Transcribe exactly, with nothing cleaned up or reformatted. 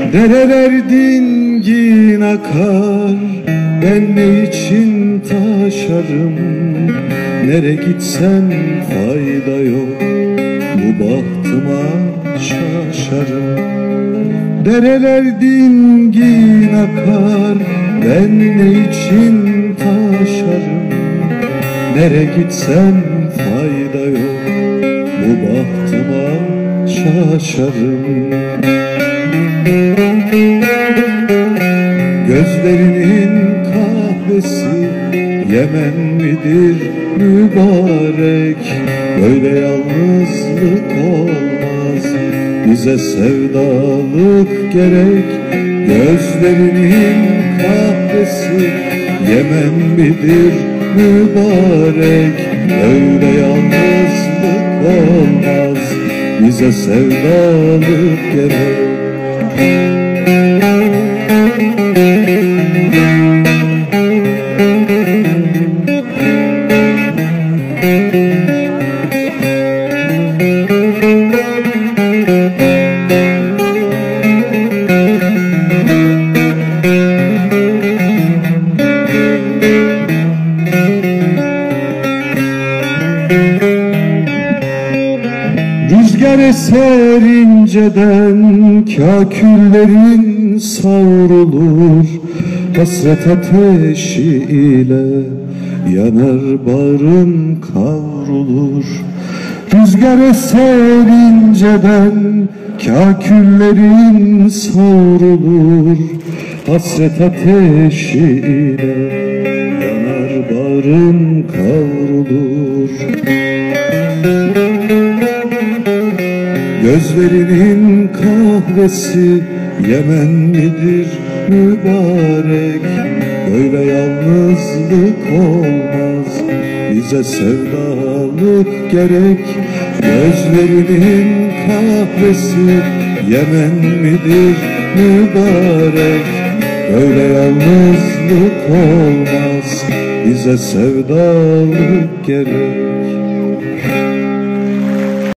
Dereler dingin akar, ben ne için taşarım? Nere gitsem fayda yok, bu bahtıma şaşarım. Dereler dingin akar, ben ne için taşarım? Nere gitsem fayda yok, bu bahtıma şaşarım. Gözlerinin kahvesi Yemen midir mübarek? Böyle yalnızlık olmaz, bize sevdalık gerek. Gözlerinin kahvesi Yemen midir mübarek? Böyle yalnızlık olmaz, bize sevdalık gerek. Rüzgar eser inceden, kâküllerin savrulur. Hasret ateşi ile yanar bağrım kavrulur. Rüzgar eser inceden, kâküllerin savrulur. Hasret ateşi ile yanar bağrım kavrulur. Gözlerinin kahvesi Yemen midir mübarek? Böyle yalnızlık olmaz, bize sevdalık gerek. Gözlerinin kahvesi Yemen midir mübarek? Böyle yalnızlık olmaz, bize sevdalık gerek.